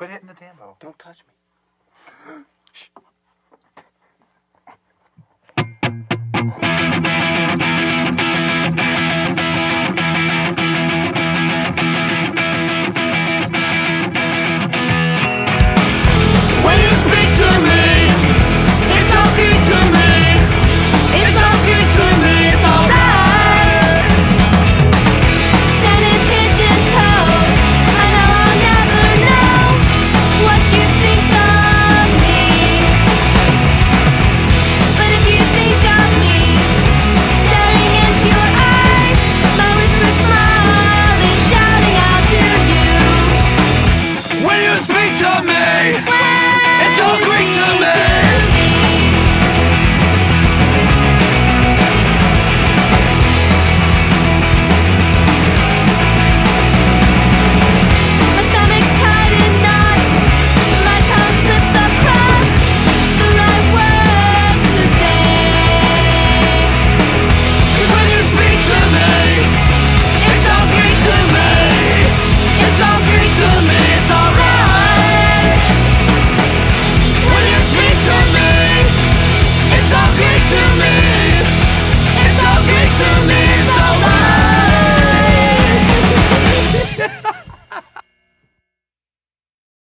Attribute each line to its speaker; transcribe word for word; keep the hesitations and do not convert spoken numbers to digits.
Speaker 1: Quit hitting the tambo.
Speaker 2: Don't touch me.
Speaker 3: When you speak to me, it's all good to me. It's all good to me, it's alright. Standing pigeon-toed, I know I'll never know what you think of me. But if you think of me, staring into your eyes, my whispered smile is shouting out to you.
Speaker 2: When you speak to me,
Speaker 3: When
Speaker 2: it's all
Speaker 3: you
Speaker 2: great to
Speaker 3: speak
Speaker 2: me.
Speaker 3: to me.